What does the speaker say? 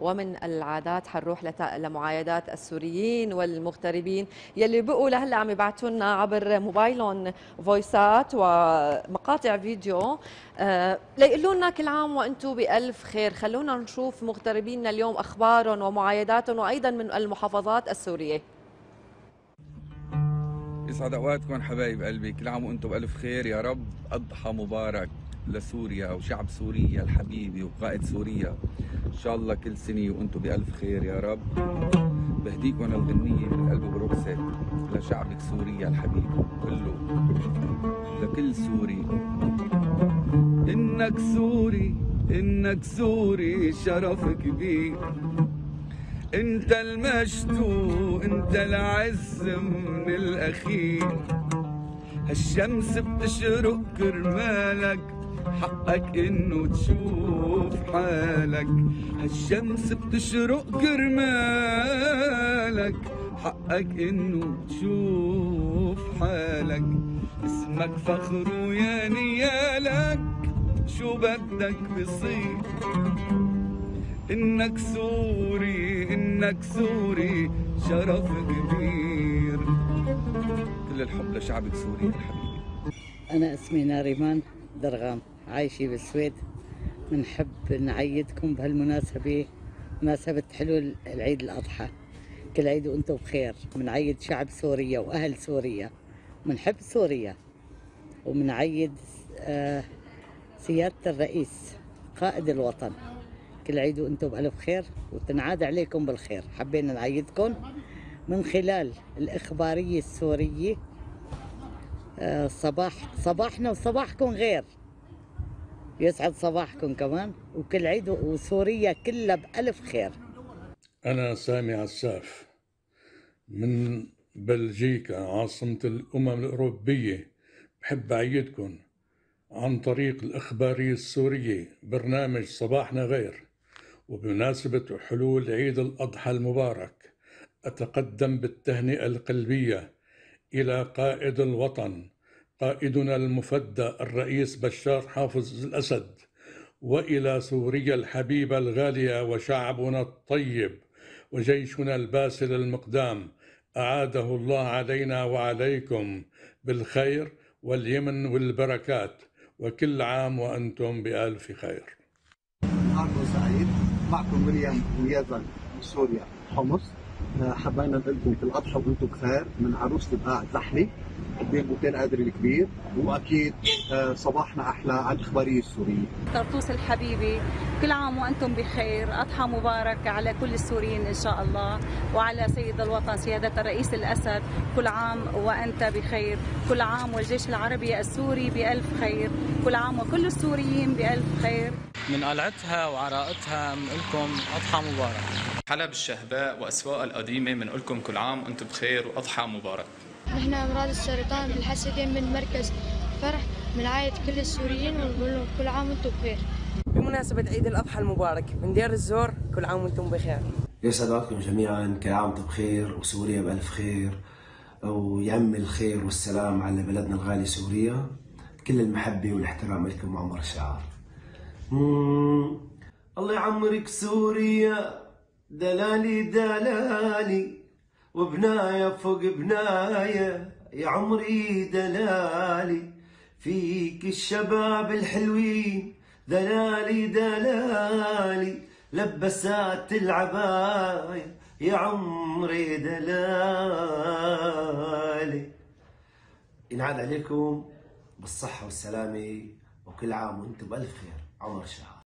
ومن العادات حنروح لمعايدات السوريين والمغتربين يلي بقوا لهلا عم يبعثوا لنا عبر موبايلهم فويسات ومقاطع فيديو ليقولوا لنا كل عام وانتم بألف خير. خلونا نشوف مغتربينا اليوم أخبارهم ومعايداتهم وأيضا من المحافظات السورية. يسعد اوقاتكم حبايب قلبي، كل عام وانتم بالف خير يا رب. اضحى مبارك لسوريا وشعب سوريا الحبيبي وقائد سوريا، ان شاء الله كل سنه وانتم بالف خير يا رب. بهديكم الغنيه من قلبي برقصه لشعبك سوريا الحبيبي كله، لكل سوري. انك سوري، انك سوري شرف كبير، انت المشتو، انت العز من الاخير. هالشمس بتشرق كرمالك، حقك انه تشوف حالك. هالشمس بتشرق كرمالك، حقك انه تشوف حالك. اسمك فخر ويا نيالك، شو بدك بصير. إنك سوري، إنك سوري شرف كبير. كل الحب لشعبك سوريا الحبيبي. أنا اسمي ناريمان درغام، عايشة بالسويد. بنحب نعيدكم بهالمناسبة، مناسبة حلو العيد الأضحى. كل عيد وأنتم بخير. بنعيد شعب سوريا وأهل سوريا، بنحب سوريا، وبنعيد سيادة الرئيس قائد الوطن. كل عيد وانتم بألف خير وتنعاد عليكم بالخير. حبينا نعيدكم من خلال الإخبارية السورية. صباحنا وصباحكم غير، يسعد صباحكم كمان، وكل عيد وسوريا كلها بألف خير. أنا سامي عساف من بلجيكا عاصمة الأمم الأوروبية. بحب أعيدكم عن طريق الإخبارية السورية برنامج صباحنا غير، وبمناسبة حلول عيد الأضحى المبارك أتقدم بالتهنئة القلبية إلى قائد الوطن، قائدنا المفدى الرئيس بشار حافظ الأسد، وإلى سوريا الحبيبة الغالية وشعبنا الطيب وجيشنا الباسل المقدام. أعاده الله علينا وعليكم بالخير واليمن والبركات، وكل عام وأنتم بألف خير. نهاركم سعيد. معكم ويليام ويازن من سوريا حمص. حبينا نقول لكم كل اضحى وانتم بخير من عروس الباع زحلي بين بوتين قادر الكبير، واكيد صباحنا احلى على الاخباريه السوريه. طرطوس الحبيبي، كل عام وانتم بخير. اضحى مبارك على كل السوريين ان شاء الله، وعلى سيد الوطن سياده الرئيس الاسد. كل عام وانت بخير، كل عام والجيش العربي السوري بالف خير، كل عام وكل السوريين بالف خير. من قلعتها وعراقتها بنقول لكم اضحى مبارك. حلب الشهباء واسواق القديمه بنقول لكم كل عام وانتم بخير واضحى مبارك. نحن امراض السرطان بالحسكه من مركز فرح، بنعايد كل السوريين ونقول لهم كل عام وانتم بخير. بمناسبه عيد الاضحى المبارك من دير الزور، كل عام وانتم بخير. يسعد اوقاتكم جميعا، كل عام وانتم بخير وسوريا بالف خير، ويعم الخير والسلام على بلدنا الغالي سوريا. كل المحبه والاحترام لكم وعمر الشعار. الله يعمرك سوريا دلالي دلالي، وبناية فوق بناية يا عمري دلالي. فيك الشباب الحلوين دلالي دلالي، لبسات العباية يا عمري دلالي. ينعاد عليكم بالصحة والسلامة وكل عام وانتم بألف خير. عمر الشعار.